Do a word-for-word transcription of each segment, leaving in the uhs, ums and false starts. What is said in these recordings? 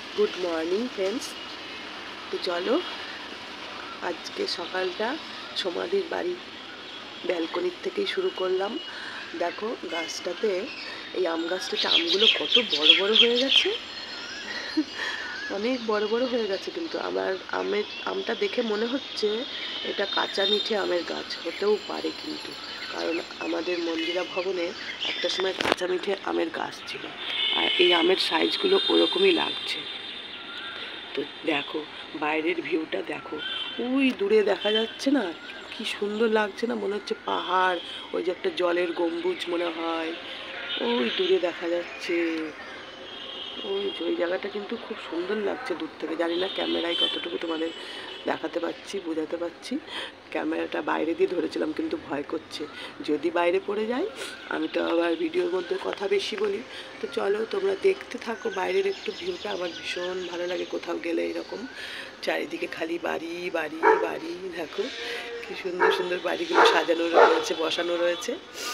Good morning friends. তো চলো আজকে সকালটা সমাধির বাড়ি ব্যালকনির থেকেই শুরু করলাম। দেখো গাছটাতে, এই আম গাছটাতে আমগুলো কত বড় বড় হয়ে গেছে, অনেক বড় বড় হয়ে গেছে। কিন্তু আমার আমের আমটা দেখে মনে হচ্ছে এটা কাঁচা মিঠে আমের গাছ হতেও পারে, কিন্তু কারণ আমাদের মন্দিরা ভবনে একটা সময় কাঁচা মিঠে আমের গাছ ছিল, আর এই আমের সাইজগুলো ওরকমই লাগছে। তো দেখো বাইরের ভিউটা দেখো, ওই দূরে দেখা যাচ্ছে না, কি সুন্দর লাগছে না, মনে হচ্ছে পাহাড়, ওই যে একটা জলের গম্বুজ মনে হয় ওই দূরে দেখা যাচ্ছে। ওই ওই জায়গাটা কিন্তু খুব সুন্দর লাগছে দূর থেকে। জানি না ক্যামেরায় কতটুকু তোমাদের দেখাতে পাচ্ছি, বোঝাতে পারছি। ক্যামেরাটা বাইরে দিয়ে ধরেছিলাম, কিন্তু ভয় করছে যদি বাইরে পড়ে যায়। আমি তো আবার ভিডিওর মধ্যে কথা বেশি বলি। তো চলো তোমরা দেখতে থাকো বাইরের একটু ভিউটা। আমার ভীষণ ভালো লাগে কোথাও গেলে এরকম চারিদিকে খালি বাড়ি বাড়ি বাড়ি। দেখো কি সুন্দর সুন্দর বাড়িগুলো সাজানো রয়েছে, বসানো রয়েছে।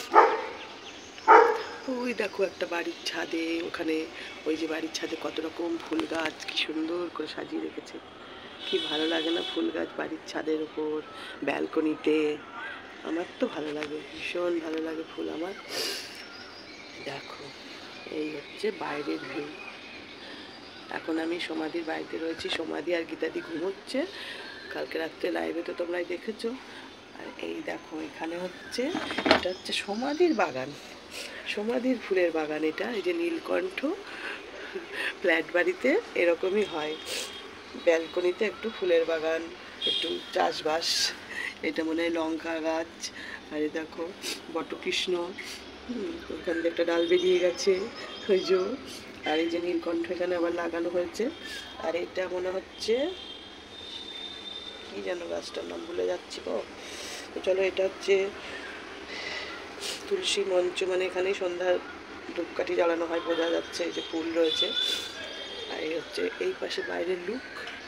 ওই দেখো একটা বাড়ির ছাদে, ওখানে ওই যে বাড়ির ছাদে কত রকম ফুল গাছ কি সুন্দর করে সাজিয়ে রেখেছে। কি ভালো লাগে না ফুল গাছ বাড়ির ছাদের ওপর, ব্যালকনিতে। আমার তো ভালো লাগে, ভীষণ ভালো লাগে ফুল আমার। দেখো এই হচ্ছে বাইরের ভিউ। এখন আমি সমাধির বাড়িতে রয়েছি, সমাধি আর গীতাদি ঘুমোচ্ছে। কালকে রাত্রে লাইভে তো তোমরাই দেখেছো। আর এই দেখো এখানে হচ্ছে, এটা হচ্ছে সমাধির বাগান, সমাধির ফুলের বাগান এটা। এই যে নীলকণ্ঠ, ফ্ল্যাট বাড়িতে এরকমই হয়, ব্যালকনিতে একটু ফুলের বাগান, একটু চাষবাস। এটা মনে হয় লঙ্কা গাছ। আর এই দেখো বটকৃষ্ণ, ওখান থেকে একটা ডাল বেরিয়ে গেছে ওই যে। আর এই যে নীলকণ্ঠ এখানে আবার লাগানো হয়েছে। আর এটা মনে হচ্ছে কি যেন গাছটার নাম ভুলে যাচ্ছি গো। তো চলো এটা হচ্ছে তুলসী মঞ্চ, মানে এখানেই সন্ধ্যার ধূপকাঠি জ্বালানো হয়, বোঝা যাচ্ছে। এই যে ফুল রয়েছে। আর এই হচ্ছে এই পাশে বাইরের লুক।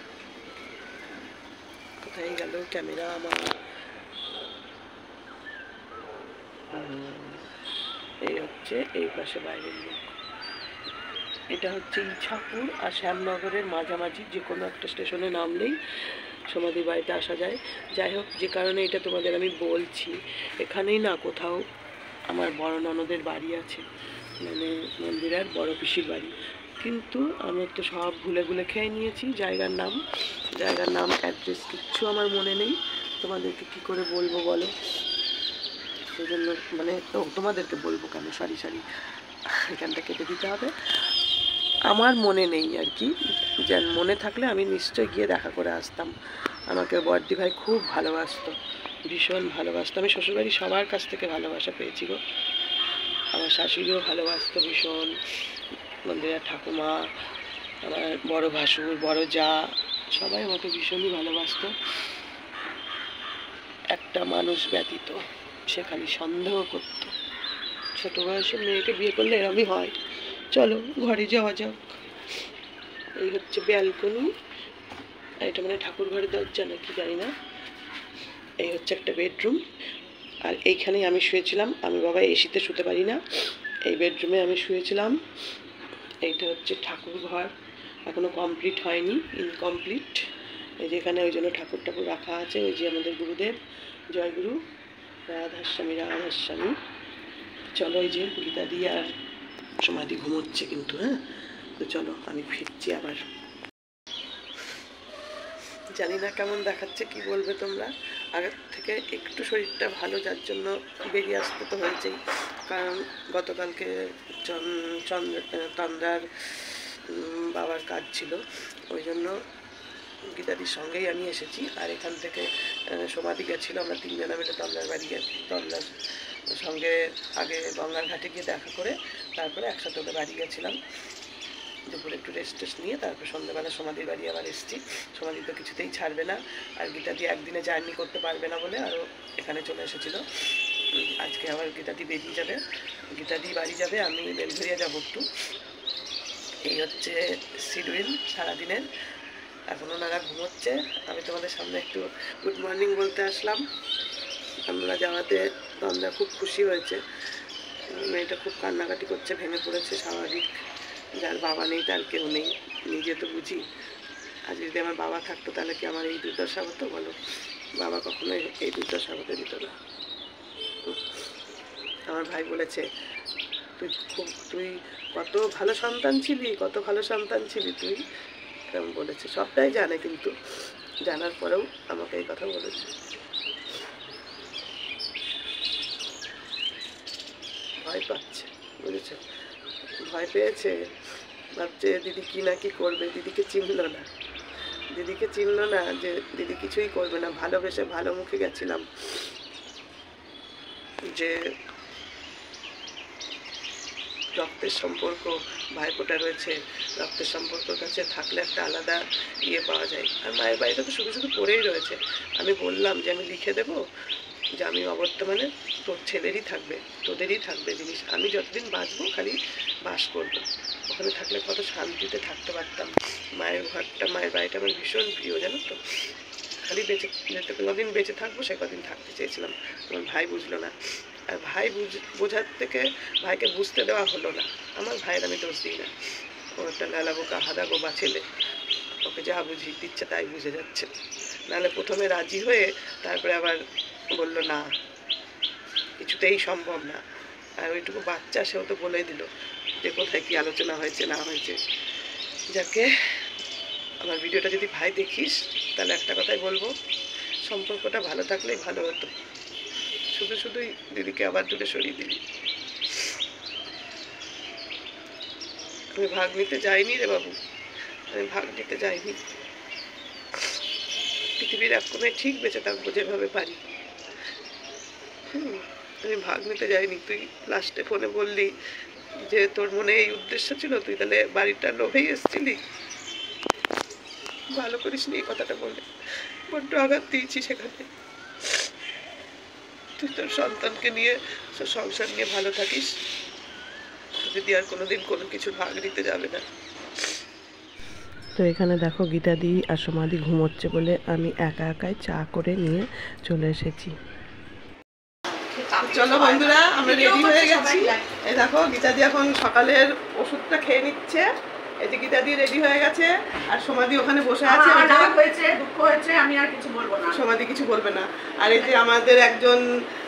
কোথায় গেল ক্যামেরা আমার? এই হচ্ছে এই পাশে বাইরের লুক। এটা হচ্ছে ইছাপুর আর শ্যামনগরের মাঝামাঝি, যে কোনো একটা স্টেশনে নামলেই সমাধি বাড়িতে আসা যায়। যাই হোক, যে কারণে এটা তোমাদের আমি বলছি, এখানেই না কোথাও আমার বড় ননদের বাড়ি আছে, মানে মন্দিরের বড় পিসির বাড়ি। কিন্তু আমি তো সব ভুলে ভুলে খেয়ে নিয়েছি জায়গার নাম, জায়গার নাম অ্যাড্রেস কিচ্ছু আমার মনে নেই। তোমাদেরকে কি করে বলবো বলো? সেই জন্য মানে ও তোমাদেরকে বলবো কেন, সরি সরি এখানটা কেটে দিতে হবে। আমার মনে নেই আর কি, যেন মনে থাকলে আমি নিশ্চয়ই গিয়ে দেখা করে আসতাম। আমাকে বড়দি ভাই খুব ভালোবাসতো, ভীষণ ভালোবাসতো। আমি শ্বশুরবাড়ি সবার কাছ থেকে ভালোবাসা পেয়েছি গো। আমার শাশুড়িও ভালোবাসতো ভীষণ, মন্দিরের ঠাকুমা, আমার বড় ভাসুর, বড় যা, সবাই আমাকে ভীষণই ভালোবাসতো। একটা মানুষ ব্যতীত, সে খালি সন্দেহ করত, ছোট বয়সে মেয়েকে বিয়ে করলে এরমই হয়। চলো ঘরে যাওয়া যাক। এই হচ্ছে ব্যালকনি, এটা মানে ঠাকুর ঘরের দরজা নাকি জানি না। এই হচ্ছে একটা বেডরুম, আর এইখানেই আমি শুয়েছিলাম। আমি বাবা এসিতে শুতে পারি না, এই বেডরুমে আমি শুয়েছিলাম। এইটা হচ্ছে ঠাকুর ঘর, এখনো কমপ্লিট হয়নি, ইনকমপ্লিট। এই যেখানে ওই জন্য ঠাকুর ঠাকুর রাখা আছে। ওই যে আমাদের গুরুদেব, জয়গুরু রাধাস্বামী রাধাস্বামী। চলো ওই যে গীতা দিয়ে আর সমাধি ঘুমোচ্ছে কিন্তু। হ্যাঁ, তো চলো আমি ফিরছি আবার। জানি না কেমন দেখাচ্ছে, কি বলবে তোমরা। আগের থেকে একটু শরীরটা ভালো, যার জন্য বেরিয়ে আসতে তো হয়েছেই। কারণ গতকালকে চন্দ্র তন্দ্রার বাবার কাজ ছিল, ওই জন্য গীতাদির সঙ্গেই আমি এসেছি। আর এখান থেকে সমাধি গেছিলো, আমরা তিনজনা মিলে তন্দ্রার বাড়ি গেছি। তন্দ্রার সঙ্গে আগে গঙ্গার ঘাটে গিয়ে দেখা করে তারপরে একসাথে ওদের বাড়ি গেছিলাম। দুপুরে একটু রেস্ট টেস্ট নিয়ে তারপর সন্ধ্যাবেলা সমাধির বাড়ি আবার এসেছি। সমাধি তো কিছুতেই ছাড়বে না, আর গীতাদি একদিনে জার্নি করতে পারবে না বলে আরও এখানে চলে এসেছিলো। আজকে আবার গীতাদি বেরিয়ে যাবে, গীতাদি বাড়ি যাবে, আমি বেলঘরিয়া যাবো একটু। এই হচ্ছে শিডিউল সারাদিনের। এখন ওনারা ঘুমোচ্ছে, আমি তোমাদের সামনে একটু গুড মর্নিং বলতে আসলাম। আমরা যাওয়াতে তন্দ্রা খুব খুশি হয়েছে, মেয়েটা খুব কান্নাকাটি করছে, ভেঙে পড়েছে, স্বাভাবিক। যার বাবা নেই তার কেউ নেই, নিজে তো বুঝি। আজ যদি আমার বাবা থাকতো তাহলে কি আমার এই দুর্দশা হতো বলো? বাবা কখনো এই দুর্দশা হতে দিত না। আমার ভাই বলেছে তুই খুব তুই কত ভালো সন্তান ছিলি, কত ভালো সন্তান ছিলি তুই, এরকম বলেছে। সবটাই জানে, কিন্তু জানার পরেও আমাকে এই কথা বলেছে। ভয় পাচ্ছে, বুঝেছে? ভয় পেয়েছে, ভাবছে দিদি কি না কি করবে। দিদিকে চিনল না, দিদিকে চিনল না যে দিদি কিছুই করবে না। ভালোবেসে ভালো মুখে গেছিলাম, যে রক্তের সম্পর্ক ভাইফোঁটা রয়েছে, রক্তের সম্পর্কের কাছে থাকলে একটা আলাদা ইয়ে পাওয়া যায়। আর মায়ের বাড়িটা তো শুধু শুধু পড়েই রয়েছে। আমি বললাম যে আমি লিখে দেবো যে আমি অবর্তমানে তোর ছেলেরই থাকবে, তোদেরই থাকবে জিনিস। আমি যতদিন বাঁচবো খালি বাস করবো, ওখানে থাকলে কত শান্তিতে থাকতে পারতাম। মায়ের ঘরটা, মায়ের বাড়িটা আমার ভীষণ প্রিয়, জানো তো। খালি বেঁচে যেতে কদিন বেঁচে থাকবো সে কদিন থাকতে চেয়েছিলাম। আমার ভাই বুঝলো না, আর ভাই বুঝ বোঝার থেকে ভাইকে বুঝতে দেওয়া হলো না। আমার ভাইয়ের আমি দোষ দিই না, ও একটা লালা বোকা হাদা গোবা ছেলে, ওকে যা বুঝি দিচ্ছে তাই বুঝে যাচ্ছে। নাহলে প্রথমে রাজি হয়ে তারপরে আবার বললো না, কিছুতেই সম্ভব না। আর ওইটুকু বাচ্চা, সেও তো বলেই দিল যে কোথায় কি আলোচনা হয়েছে না হয়েছে। যাকে আমার ভিডিওটা যদি ভাই দেখিস তাহলে একটা কথাই বলবো, সম্পর্কটা ভালো থাকলেই ভালো হতো। শুধু শুধুই দিদিকে আবার দূরে সরিয়ে দিলি। আমি ভাগ নিতে যাইনি রে বাবু, আমি ভাগ নিতে যাইনি। পৃথিবীর এক কোণে ঠিক বেঁচে থাকবো যেভাবে পারি। হুম, আমি ভাগ নিতে যাইনি। তুই লাস্টে ফোনে বললি যে তোর মনে এই উদ্দেশ্য ছিল, তুই তাহলে বাড়িটা লোভেই এসেছিলি। ভালো করিস নি এই কথাটা বলে, বড্ড আঘাত দিয়েছি সেখানে। তুই তোর সন্তানকে নিয়ে, তোর সংসার নিয়ে ভালো থাকিস, যদি আর কোনোদিন কোনো কিছু ভাগ নিতে যাবে না। তো এখানে দেখো গীতাদি আর সমাধি ঘুমোচ্ছে বলে আমি একা একাই চা করে নিয়ে চলে এসেছি। চলো বন্ধুরা, আমরা রেডি হয়ে গেছি। এই দেখো গীতাদি এখন সকালের ওষুধটা খেয়ে নিচ্ছে। এই যে গীতাদি রেডি হয়ে গেছে, আর সমাধি ওখানে বসে আছে। রাগ হয়েছে, দুঃখ হয়েছে, আমি আর কিছু বলবো না। সমাধি কিছু বলবে না। আর এই যে আমাদের একজন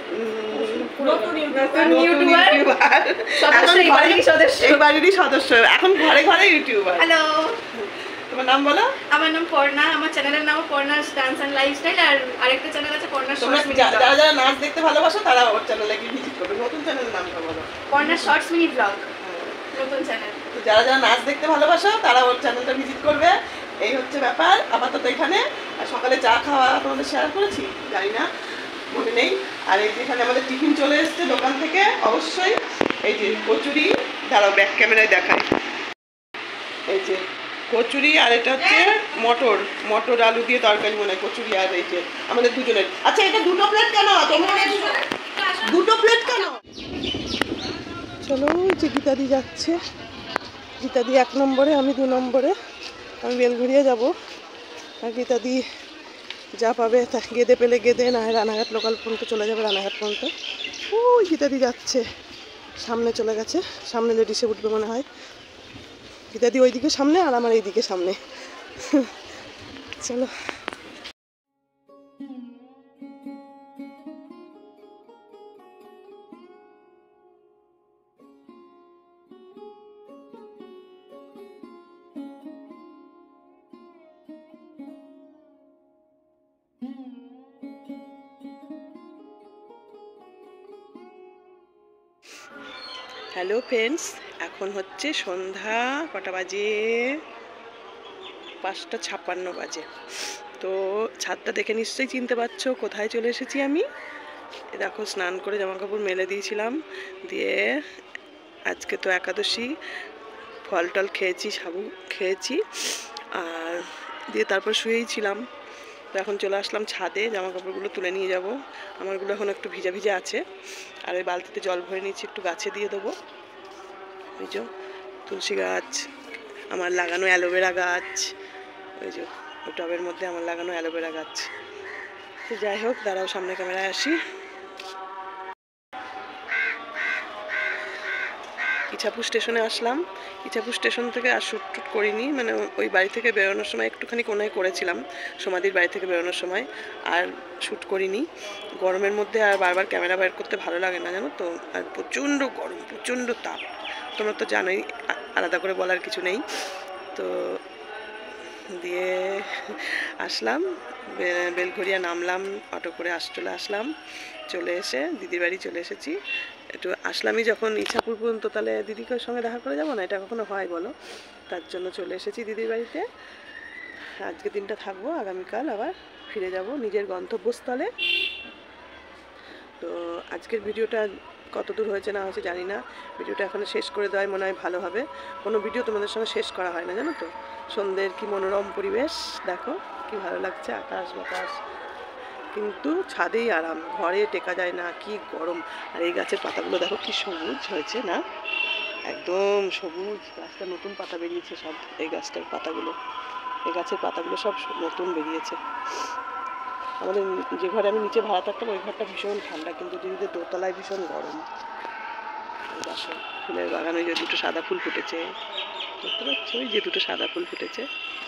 এই বাড়িরই সদস্য, এখন ঘরে ঘরে ইউটিউবার। হ্যালো, তোমার নাম বলো? আমার নাম পর্ণা, আমার চ্যানেলের নাম পর্ণাস ডান্স এন্ড লাইফস্টাইল, আর আরেকটা চ্যানেল আছে পর্ণাস শর্টস মিনি ব্লগ। যারা যারা নাচ দেখতে ভালোবাসো তারা ওর চ্যানেলে গিয়ে ভিজিট করবে। নতুন চ্যানেলের নামটা বলো? পর্ণাস শর্টস মিনি ব্লগ, নতুন চ্যানেল। তো যারা যারা নাচ দেখতে ভালোবাসো তারা ওর চ্যানেলটা ভিজিট করবে। এই হচ্ছে ব্যাপার। আপাতত এখানে সকালে চা খাওয়া তোমাদের শেয়ার করেছি, জানি না, মনে নেই। আর এই যে এখানে আমাদের টিফিন চলে এসছে দোকান থেকে, অবশ্যই। এই যে কচুরি, দাঁড়াও ব্যাক ক্যামেরায় দেখাই। এই যে কচুরি, আর এটা হচ্ছে মটর, মটর আলু দিয়ে তরকারি মনে হয় কচুরি। আর এই যে আমাদের দুজনের। আচ্ছা এটা দুটো প্লেট কেন? তোমার দুটো প্লেট কেন? চলো, যে গীতাদি যাচ্ছে, গীতাদি এক নম্বরে, আমি দু নম্বরে। আমি বেলঘুরিয়া যাব, আর গীতাদি যা পাবে তা গেদে পেলে গেদে, না হয় রানাঘাট লোকাল পর্যন্ত চলে যাবে, রানাঘাট পর্যন্ত। ওই গীতাদি যাচ্ছে, সামনে চলে গেছে, সামনে লেডিসে উঠবে মনে হয়। গীতাদি ওইদিকে সামনে, আর আমার এইদিকে সামনে। চলো। হ্যালো ফ্রেন্ডস, এখন হচ্ছে সন্ধ্যা কটা বাজে? পাঁচটা ছাপ্পান্ন বাজে। তো ছাদটা দেখে নিশ্চয়ই চিনতে পারছো কোথায় চলে এসেছি আমি। দেখো স্নান করে জামা কাপড় মেলে দিয়েছিলাম, দিয়ে আজকে তো একাদশী, ফল টল খেয়েছি, সাবু খেয়েছি, আর দিয়ে তারপর শুয়েই ছিলাম। তো এখন চলে আসলাম ছাদে, জামা কাপড়গুলো তুলে নিয়ে যাব। আমারগুলো এখন একটু ভিজা ভিজা আছে, আর ওই বালতিতে জল ভরে নিচ্ছি, একটু গাছে দিয়ে দেবো। ওই যে তুলসী গাছ, আমার লাগানো অ্যালোভেরা গাছ, ওই যে ওই টবের মধ্যে আমার লাগানো অ্যালোভেরা গাছ। তো যাই হোক, দাঁড়াও সামনে ক্যামেরায় আসি। ইছাপুর স্টেশনে আসলাম। ইছাপুর স্টেশন থেকে আর শ্যুট টুট করিনি, মানে ওই বাড়ি থেকে বেরোনোর সময় একটুখানি কোনায় করেছিলাম, সমাধির বাড়ি থেকে বেরোনোর সময়, আর শ্যুট করিনি। গরমের মধ্যে আর বারবার ক্যামেরা বাইর করতে ভালো লাগে না জানো তো, আর প্রচণ্ড গরম, প্রচণ্ড তাপ, তোমরা তো জানোই, আলাদা করে বলার কিছু নেই। তো দিয়ে আসলাম, বেলঘরিয়া নামলাম, অটো করে আস চলে আসলাম। চলে এসে দিদির বাড়ি চলে এসেছি। একটু আসলামই যখন ইছাপুর পর্যন্ত, তাহলে দিদিকে সঙ্গে দেখা করে যাবো না, এটা কখনো হয় বলো? তার জন্য চলে এসেছি দিদির বাড়িতে। আজকে দিনটা থাকবো, আগামীকাল আবার ফিরে যাব নিজের গন্তব্যস্থলে। তো আজকের ভিডিওটা কত দূর হয়েছে না হয়েছে জানি না, ভিডিওটা এখনো শেষ করে দেওয়াই মনে হয় ভালো হবে। কোনো ভিডিও তোমাদের সঙ্গে শেষ করা হয় না জানো তো। সন্ধ্যের কি মনোরম পরিবেশ, দেখো কি ভালো লাগছে, আকাশ বাতাস, কিন্তু ছাদেই আরাম, ঘরে টেকা যায় না, কি গরম। আর এই গাছের পাতাগুলো দেখো কি সবুজ হয়েছে না, একদম সবুজ, গাছটা নতুন পাতা বেরিয়েছে সব, এই গাছটার পাতাগুলো, এই গাছের পাতাগুলো সব নতুন বেরিয়েছে। আমাদের যে ঘরে আমি নিচে ভাড়া থাকতাম ওই ঘরটা ভীষণ ঠান্ডা, কিন্তু দিদিদের দোতলায় ভীষণ গরম। বাসা ফুলের বাগান, ওই যে দুটো সাদা ফুল ফুটেছে, দেখতে পাচ্ছ ওই যে দুটো সাদা ফুল ফুটেছে।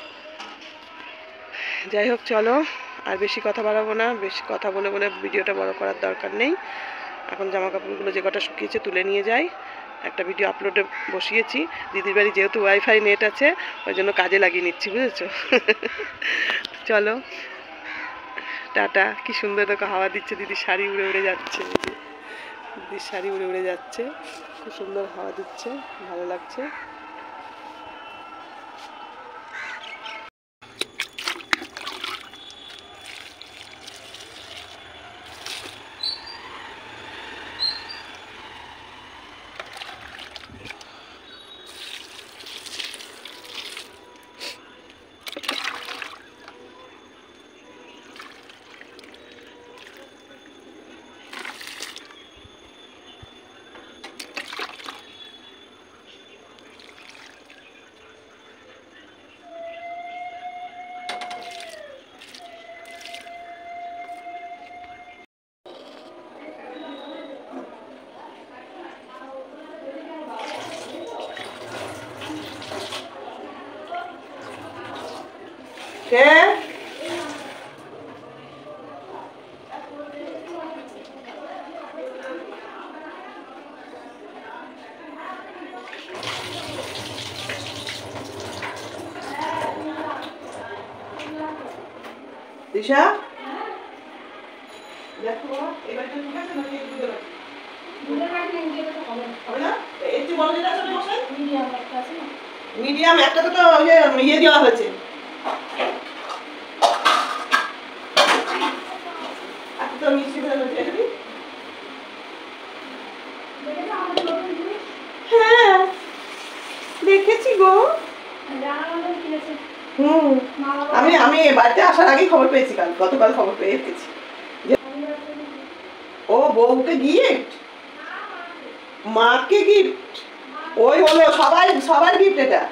যাই হোক চলো, আর বেশি কথা বাড়াবো না, বেশি কথা বলে বলে ভিডিওটা বড় করার দরকার নেই। এখন জামা কাপড়গুলো যে কটা শুকিয়েছে তুলে নিয়ে যাই, একটা ভিডিও আপলোডে বসিয়েছি। দিদির বাড়ি যেহেতু ওয়াইফাই নেট আছে, ওই জন্য কাজে লাগিয়ে নিচ্ছি, বুঝেছো? চলো টাটা। কি সুন্দর দেখো হাওয়া দিচ্ছে, দিদির শাড়ি উড়ে উড়ে যাচ্ছে, দিদির শাড়ি উড়ে উড়ে যাচ্ছে, খুব সুন্দর হাওয়া দিচ্ছে, ভালো লাগছে। কে দিশা দেখো এবার কি ঠিক আছে নাকি দুধের বাটি? দুধের বাটি নেই, এটা তো হবে হবে না। এই যে বড় যেটা আছে ওটা বসাই, মিডিয়াম একটা আছে না, মিডিয়াম একটা তো তো ইয়ে ইয়ে দেওয়া হয়েছে। আচ্ছা তো মিষ্টি ভেজা হয়েছে এটা কি? দেখেছো আমাদের নতুন জিনিস? হ্যাঁ দেখেছি গো, জানালাম কিনেছে। হুম আমি আমি বাড়িতে আসার আগেই খবর পেয়েছি, কাল গতকাল খবর পেয়ে গেছি। ও বউকে গিফট, মাকে গিফট, ওই হলো সবাই সবার গিফট এটা।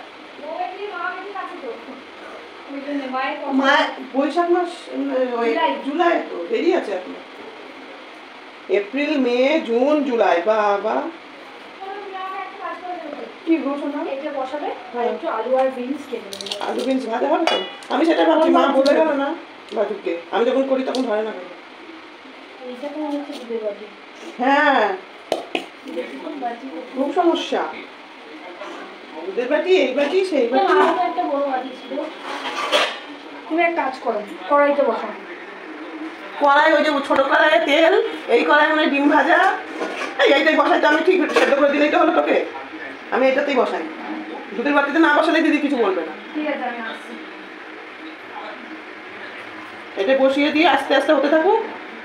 মা বৈশাখ মাস, জুলাই তো দেরি আছে এখন, এপ্রিল মে জুন জুলাই, বাবা কি গো শোনা এটা বসাবে, আর একটু আলু আর বিনস কেটে দেবে, আলু বিনস ভাজা হবে তো। আমি সেটা ভাবছি, মা বলে গেল না বাজুকে, আমি যখন করি তখন ধরে না কেন। এইটা তো হচ্ছে দুধের বাটি, হ্যাঁ খুব সমস্যা, দুধের বাটি এই বাটি সেই বাটি, আরো একটা বড় বাটি ছিল। তুমি এক কাজ করো, কড়াইতে বসাও, কড়াই ওই যে ছোট কড়াইয়ে তেল, এই কড়াই মানে ডিম ভাজা, এই এইটাই বসাই তো, আমি ঠিক সেদ্ধ করে দিলেই তো হলো তোকে, আমি এটাতেই বসাই, দুধের বাটিতে না বসালে দিদি কিছু বলবে না। ঠিক আছে আমি আসছি, এটা বসিয়ে দিয়ে আস্তে আস্তে হতে থাকুক।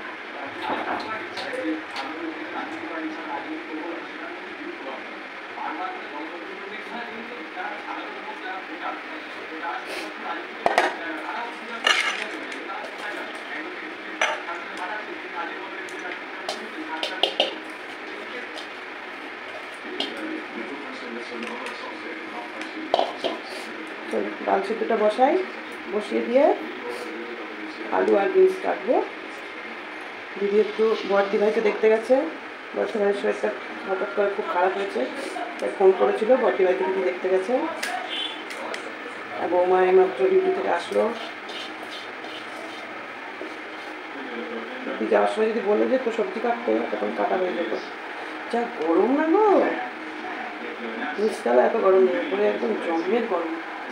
ডাল সিদ্ধটা বসাই, বসিয়ে দিয়ে আলু আর বিনস কাটবো। দিদি একটু বর্দি ভাইকে দেখতে গেছে, বর্দি ভাইয়ের শরীরটা হঠাৎ করে খুব খারাপ হয়েছে, ফোন করেছিল বটি বাড়ি থেকে দেখতে গেছে, আর বৌমা মাত্র ডিউটি থেকে আসলো। যাওয়ার সময় যদি বলে যে তো সবজি কাটতে, তখন কাটা হয়ে যেত। যা গরম না গো, নিচতলা এত গরম নেই, পরে একদম জমের গরম।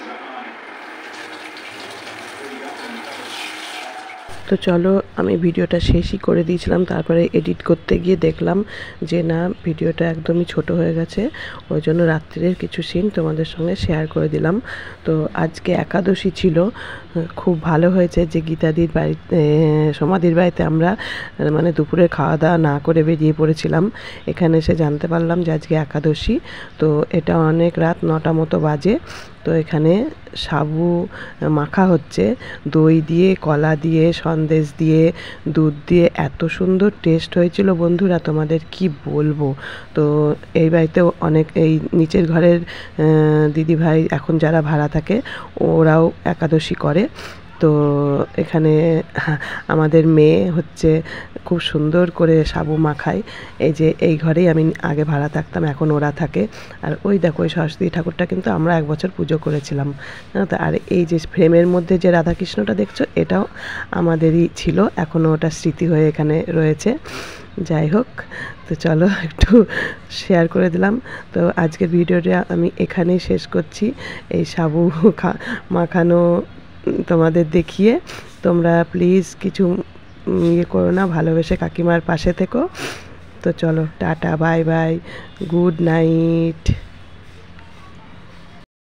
তো চলো, আমি ভিডিওটা শেষই করে দিয়েছিলাম, তারপরে এডিট করতে গিয়ে দেখলাম যে না, ভিডিওটা একদমই ছোট হয়ে গেছে, ওই জন্য রাত্রির কিছু সিন তোমাদের সঙ্গে শেয়ার করে দিলাম। তো আজকে একাদশী ছিল, খুব ভালো হয়েছে যে গীতাদির বাড়িতে, সমাধির বাড়িতে আমরা মানে দুপুরে খাওয়া দাওয়া না করে বেরিয়ে পড়েছিলাম। এখানে এসে জানতে পারলাম যে আজকে একাদশী। তো এটা অনেক রাত নটা মতো বাজে। তো এখানে সাবু মাখা হচ্ছে, দই দিয়ে, কলা দিয়ে, সন্দেশ দিয়ে, দুধ দিয়ে, এত সুন্দর টেস্ট হয়েছিল বন্ধুরা, তোমাদের কি বলবো। তো এই বাড়িতেও অনেক, এই নিচের ঘরের দিদিভাই এখন যারা ভাড়া থাকে ওরাও একাদশী করে। তো এখানে আমাদের মেয়ে হচ্ছে খুব সুন্দর করে সাবু মাখায়। এই যে এই ঘরেই আমি আগে ভাড়া থাকতাম, এখন ওরা থাকে। আর ওই দেখো, ওই সরস্বতী ঠাকুরটা কিন্তু আমরা এক বছর পুজো করেছিলাম। আর এই যে ফ্রেমের মধ্যে যে রাধাকৃষ্ণটা দেখছো, এটাও আমাদেরই ছিল, এখনও ওটা স্মৃতি হয়ে এখানে রয়েছে। যাই হোক, তো চলো একটু শেয়ার করে দিলাম। তো আজকের ভিডিওটা আমি এখানেই শেষ করছি। এই সাবু মাখানো তোমাদের দেখিয়ে তোমরা প্লিজ কিছু ইয়ে করো না, ভালোবেসে কাকিমার পাশে থেকো। তো চলো, tata, bye bye, good night.